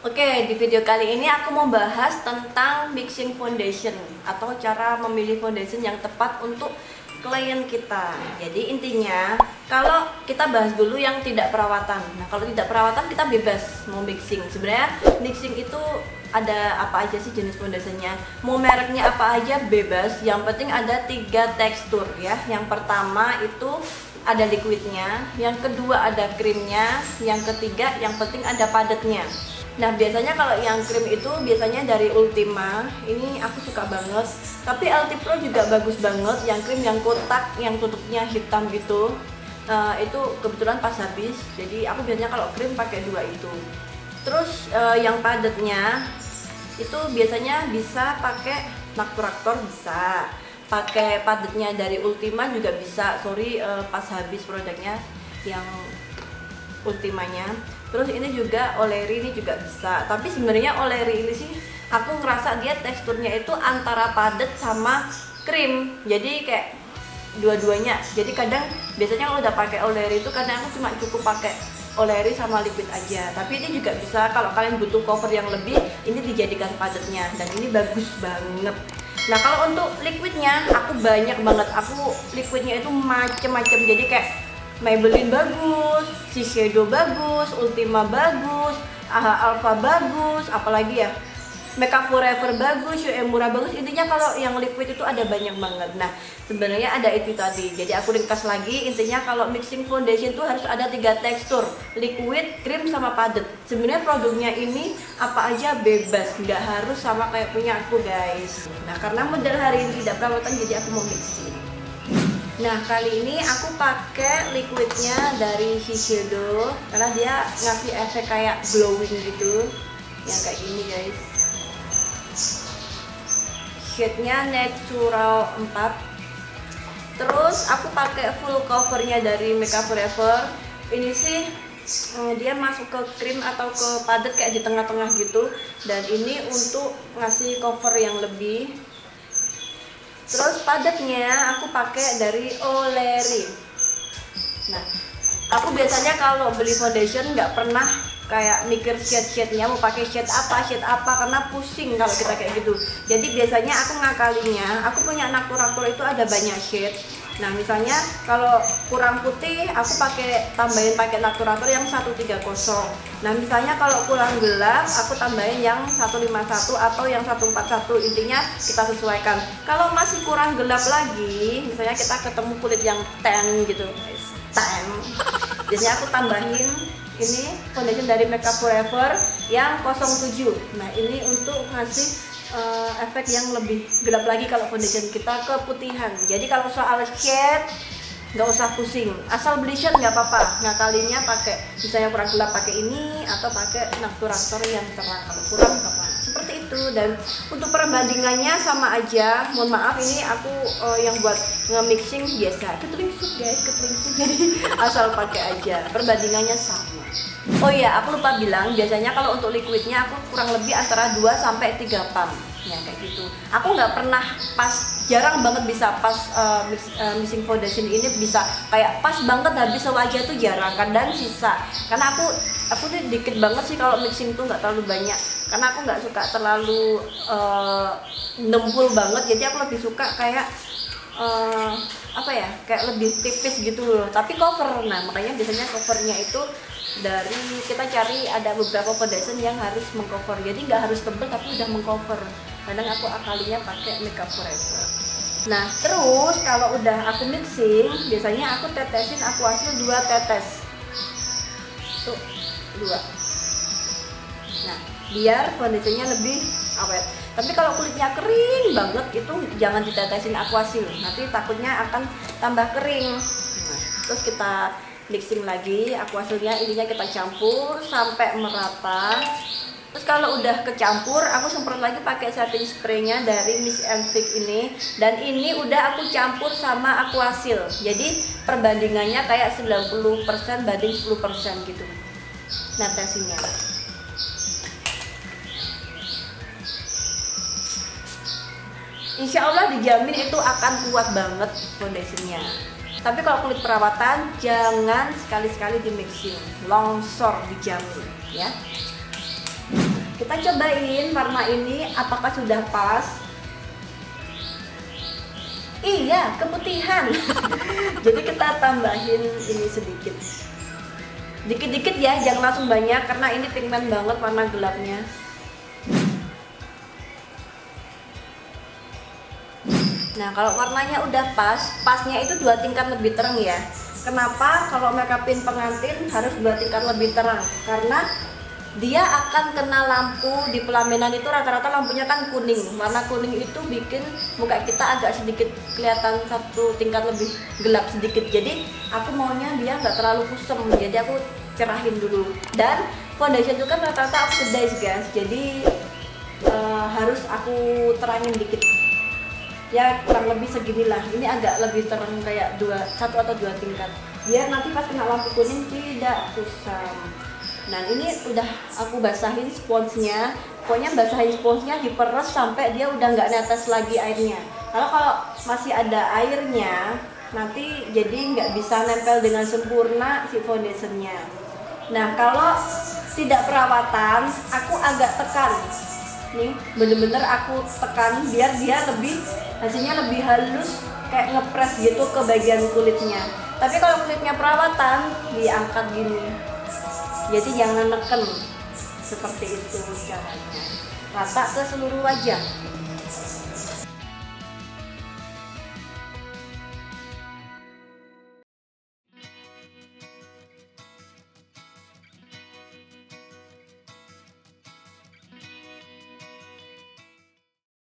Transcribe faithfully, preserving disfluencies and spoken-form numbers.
Oke, di video kali ini aku mau bahas tentang mixing foundation atau cara memilih foundation yang tepat untuk klien kita. Jadi intinya, kalau kita bahas dulu yang tidak perawatan. Nah, kalau tidak perawatan kita bebas mau mixing. Sebenarnya mixing itu ada apa aja sih jenis foundationnya, mau mereknya apa aja bebas. Yang penting ada tiga tekstur ya. Yang pertama itu ada liquidnya, yang kedua ada krimnya, yang ketiga yang penting ada padatnya. Nah, biasanya kalau yang krim itu biasanya dari Ultima, ini aku suka banget. Tapi Altipro juga bagus banget, yang krim yang kotak, yang tutupnya hitam gitu. Uh, itu kebetulan pas habis, jadi aku biasanya kalau krim pakai dua itu. Terus uh, yang padatnya itu biasanya bisa pakai Nacturaktor, bisa pakai padatnya dari Ultima juga bisa. Sorry uh, pas habis produknya yang Ultimanya. Terus ini juga Oleri ini juga bisa. Tapi sebenarnya Oleri ini sih aku ngerasa dia teksturnya itu antara padat sama krim. Jadi kayak dua-duanya. Jadi kadang biasanya kalau udah pakai Oleri itu kadang aku cuma cukup pakai Oleri sama liquid aja. Tapi ini juga bisa kalau kalian butuh cover yang lebih, ini dijadikan padatnya dan ini bagus banget. Nah, kalau untuk liquidnya aku banyak banget. Aku liquidnya itu macem-macem. Jadi kayak Maybelline bagus, Shiseido bagus, Ultima bagus, Aha Alpha bagus, apalagi ya, Makeup Forever bagus, Uemura bagus. Intinya kalau yang liquid itu ada banyak banget. Nah, sebenarnya ada itu tadi. Jadi aku ringkas lagi, intinya kalau mixing foundation itu harus ada tiga tekstur, liquid, krim, sama padat. Sebenarnya produknya ini apa aja bebas, nggak harus sama kayak punya aku guys. Nah, karena model hari ini tidak perawatan, jadi aku mau mixing. Nah, kali ini aku pakai liquidnya dari Shiseido karena dia ngasih efek kayak glowing gitu, yang kayak gini guys. Shade-nya Natural empat. Terus aku pakai full covernya dari Makeup Forever. Ini sih dia masuk ke krim atau ke padat kayak di tengah-tengah gitu, dan ini untuk ngasih cover yang lebih. Terus padatnya aku pakai dari Oleri. Nah, aku biasanya kalau beli foundation nggak pernah kayak mikir shade-shade-nya mau pakai shade apa, shade apa, karena pusing kalau kita kayak gitu. Jadi biasanya aku ngakalinya, aku punya Nacturaktor itu ada banyak shade. Nah, misalnya kalau kurang putih, aku pakai tambahin pakai Nacturaktor yang seratus tiga puluh. Nah, misalnya kalau kurang gelap, aku tambahin yang seratus lima puluh satu atau yang seratus empat puluh satu. Intinya kita sesuaikan. Kalau masih kurang gelap lagi, misalnya kita ketemu kulit yang tan gitu, guys, tan. Biasanya aku tambahin ini foundation dari Makeup Forever yang nol tujuh. Nah, ini untuk ngasih Uh, efek yang lebih gelap lagi kalau foundation kita keputihan. Jadi kalau soal shade nggak usah pusing, asal beli shade nggak apa-apa. Nah, kalinya pakai misalnya kurang gelap pakai ini atau pakai Nacturaktor yang terang kalau kurang apa seperti itu. Dan untuk perbandingannya sama aja. Mohon maaf ini aku uh, yang buat nge-mixing biasa ketelingsut guys, ketelingsut. Jadi asal pakai aja, perbandingannya sama. Oh iya, aku lupa bilang, biasanya kalau untuk liquidnya aku kurang lebih antara dua sampai tiga pump. Ya kayak gitu. Aku nggak pernah pas, jarang banget bisa pas uh, mix, uh, mixing foundation ini bisa kayak pas banget habis sewajah tuh jarang, kadang sisa. Karena aku aku tuh dikit banget sih kalau mixing tuh, nggak terlalu banyak. Karena aku nggak suka terlalu uh, nempul banget, jadi aku lebih suka kayak uh, apa ya, kayak lebih tipis gitu loh. Tapi cover, nah makanya biasanya covernya itu dari kita cari ada beberapa foundation yang harus mengcover, jadi nggak harus tebal tapi udah mengcover. Kadang aku akalinya pakai Makeup Forever. Nah, terus kalau udah aku mixing, biasanya aku tetesin Aquasil dua tetes tuh, dua. Nah, biar foundationnya lebih awet. Tapi kalau kulitnya kering banget itu jangan ditetesin Aquasil, nanti takutnya akan tambah kering. Nah, terus kita mixing lagi Aquasilnya, ininya kita campur sampai merata. Terus kalau udah kecampur, aku semprot lagi pakai setting spraynya dari Miss and Fix ini, dan ini udah aku campur sama Aquasil. Jadi perbandingannya kayak sembilan puluh persen banding sepuluh persen gitu netesinya. Insya Allah dijamin itu akan kuat banget foundationnya. Tapi kalau kulit perawatan jangan sekali-sekali di mixing, longsor dijamin ya. kita cobain warna ini apakah sudah pas. Iya, keputihan. Jadi kita tambahin ini sedikit. Dikit-dikit ya, jangan langsung banyak karena ini pigmen banget warna gelapnya. Nah, kalau warnanya udah pas, pasnya itu dua tingkat lebih terang ya. Kenapa? Kalau make upin pengantin harus dua tingkat lebih terang, karena dia akan kena lampu di pelaminan itu rata-rata lampunya kan kuning. Warna kuning itu bikin muka kita agak sedikit kelihatan satu tingkat lebih gelap sedikit. Jadi aku maunya dia nggak terlalu kusem, jadi aku cerahin dulu. Dan foundation itu kan rata-rata oxidize guys, jadi uh, harus aku terangin dikit. Ya kurang lebih seginilah. Ini agak lebih terang kayak dua, satu atau dua tingkat. Biar nanti pas kena lampu kuning tidak kusam. Nah ini udah aku basahin sponsnya. Pokoknya basahin sponsnya diperes sampai dia udah nggak netes lagi airnya. Kalau kalau masih ada airnya, nanti jadi nggak bisa nempel dengan sempurna si foundationnya. Nah kalau tidak perawatan, aku agak tekan. Nih bener-bener aku tekan biar dia lebih hasilnya lebih halus, kayak ngepres gitu ke bagian kulitnya. Tapi kalau kulitnya perawatan, diangkat gini. Jadi jangan neken, seperti itu caranya. Rata ke seluruh wajah.